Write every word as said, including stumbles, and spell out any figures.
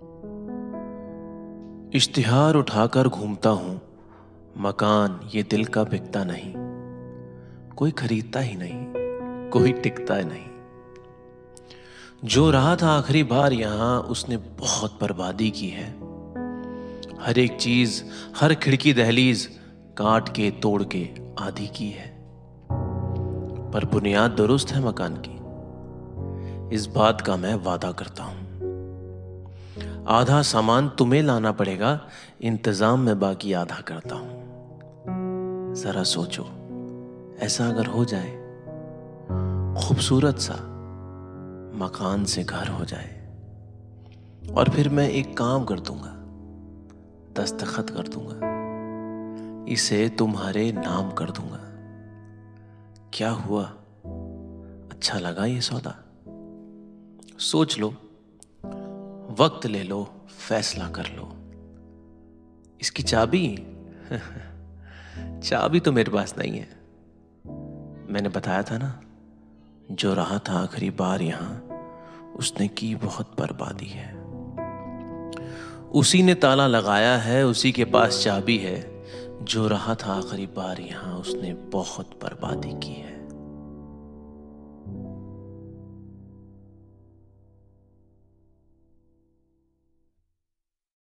इश्तिहार उठाकर घूमता हूं, मकान ये दिल का बिकता नहीं। कोई खरीदता ही नहीं, कोई टिकता नहीं। जो रहा था आखिरी बार यहां, उसने बहुत बर्बादी की है। हर एक चीज, हर खिड़की दहलीज काट के तोड़ के आधी की है। पर बुनियाद दुरुस्त है मकान की, इस बात का मैं वादा करता हूं। आधा सामान तुम्हें लाना पड़ेगा, इंतजाम में बाकी आधा करता हूं। जरा सोचो, ऐसा अगर हो जाए, खूबसूरत सा मकान से घर हो जाए, और फिर मैं एक काम कर दूंगा, दस्तखत कर दूंगा, इसे तुम्हारे नाम कर दूंगा। क्या हुआ, अच्छा लगा ये सौदा? सोच लो, वक्त ले लो, फैसला कर लो। इसकी चाबी चाबी तो मेरे पास नहीं है। मैंने बताया था ना, जो रहा था आखिरी बार यहां, उसने की बहुत बर्बादी है। उसी ने ताला लगाया है, उसी के पास चाबी है। जो रहा था आखिरी बार यहां, उसने बहुत बर्बादी की है।